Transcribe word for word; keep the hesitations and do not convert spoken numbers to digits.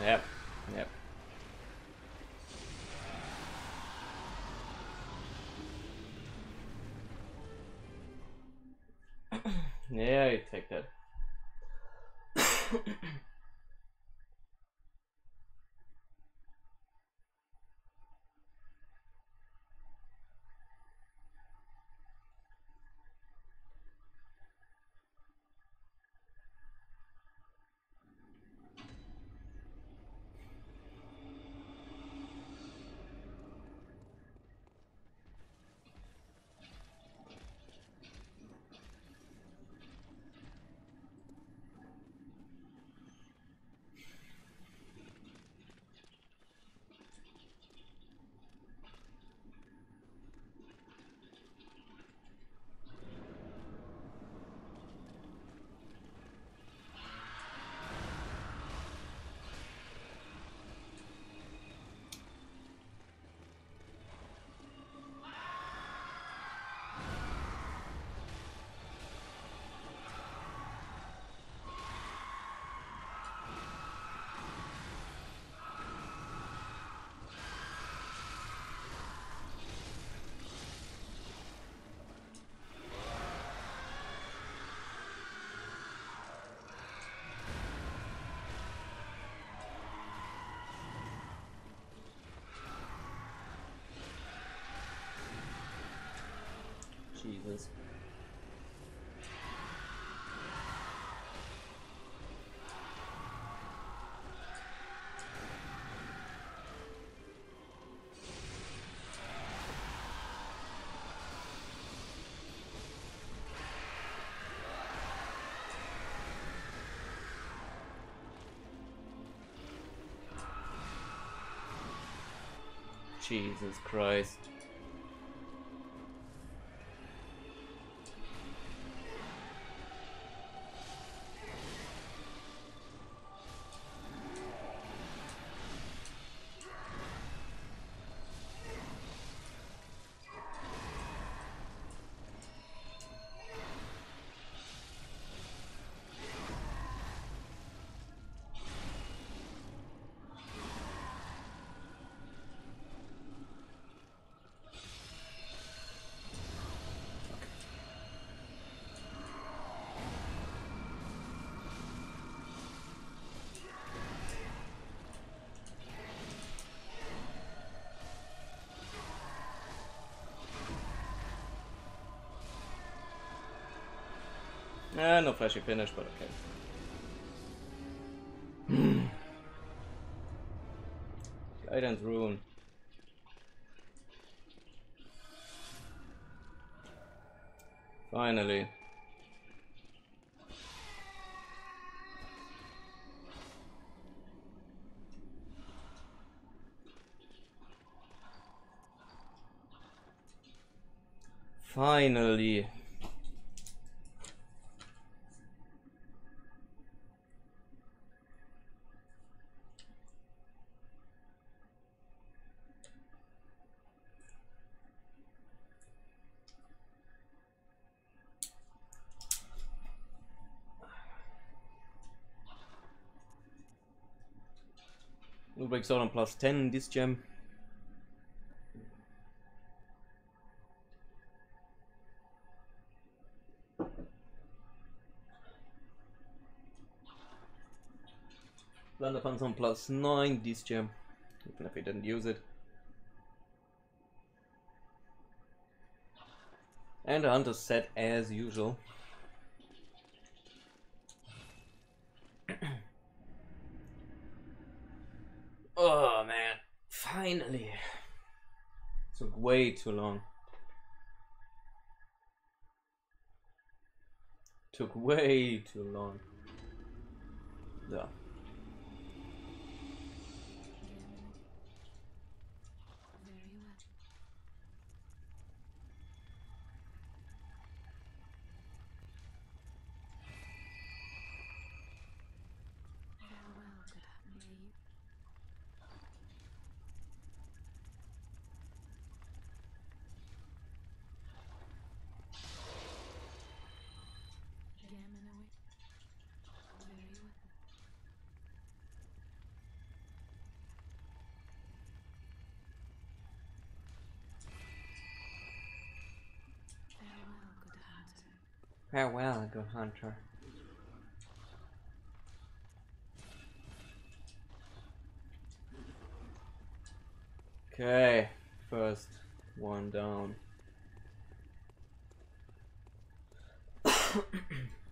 Yep. Yep. Yeah, you take that. Jesus. Jesus Christ. Ah, no flashy finish, but okay. Guidance rune. Finally. Finally. Ludwig soll on plus ten in this gem. Blunderfun's on plus nine this gem, even if he didn't use it. And the hunter's set as usual. Oh man, finally. Took way too long. Took way too long. Yeah. Farewell, good hunter. Okay, first one down.